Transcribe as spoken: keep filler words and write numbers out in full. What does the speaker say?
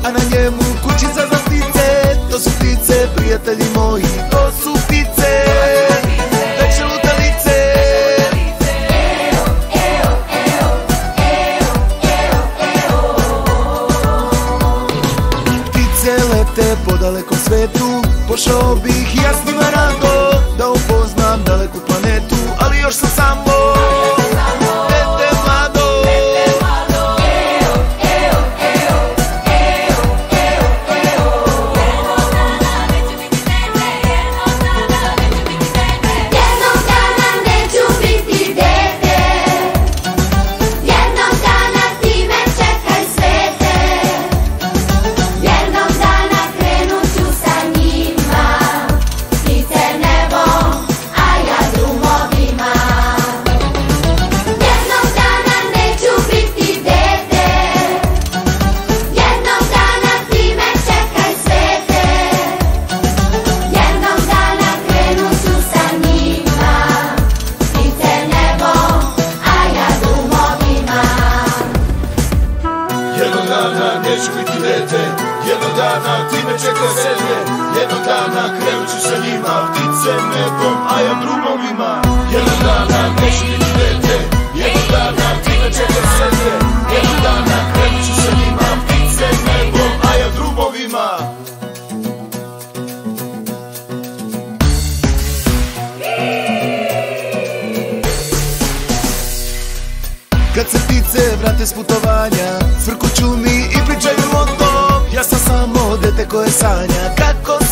a na njemu kućica za ptice. To su ptice, prijatelji moji, to su ptice, veće lutalice. Ptice lete po dalekom svetu, pošao bih i ja s njima rado, da upoznam daleku planetu, ali još sam samo dete mlado. Jednog dana neću biti dete, jednog dana ti me čekaj svete, jednog dana krenut ću sa njima, ptice nebom, a ja drumovima. Jednog dana neću biti dete, jednog dana ti me čekaj svete, jednog dana krenut ću sa njima, ptice nebom, a ja drumovima. Jednog dana neću biti dete, jednog dana ti me čekaj svete, jednog dana krenut ću sa njima, ptice nebom, a ja drumovima. Jednog dana neću biti dete, jednog dana ti me čekaj svete, jednog dana krenut ću sa njima, ptice nebom, a ja drumovima. Kad se ptice vrate s putovanja, frkuću mi i pričaju o tom. Ja sam samo dete koje sanja kako